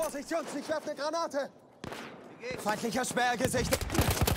Vorsicht, Jungs, ich werfe eine Granate! Feindlicher Sperr gesichtet!